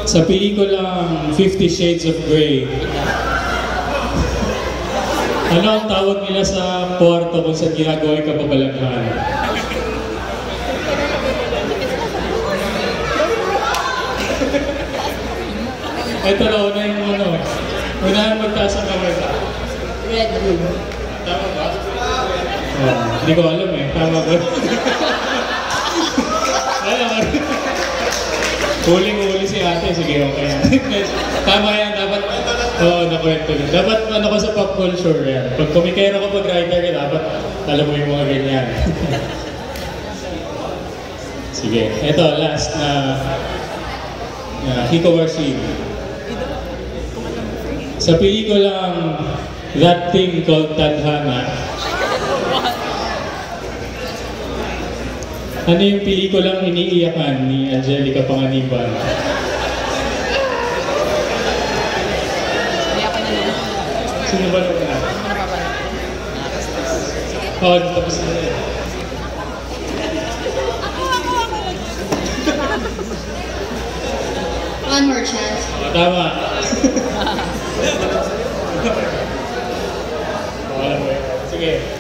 Sa pelikulang 50 Shades of Grey, ano ang tawag nila sa kwarto kung saan ginagawa yung kababalaghan? Ito na, una yung ano. Unahan magtaas ang kamay. Red room. Tama ba? Oh, hindi ko alam eh. Tama ba? Alam mo. Huling-huli si ate. Sige, okay yan. Tama yan. Dapat, oo, nakwento din. Dapat ano ko sa pop culture yan. Pag kumikero ko, pag writer ka, dapat alam mo yung mga ganyan. Sige. Ito, last na Hikowashi. Sa pelikulang That Thing Called Tadhana, ano yung pelikulang iniiyakan ni Angelica Panganiban? Sino ba naman na? Oo, tapos na rin. One more chance. Tama. Sige.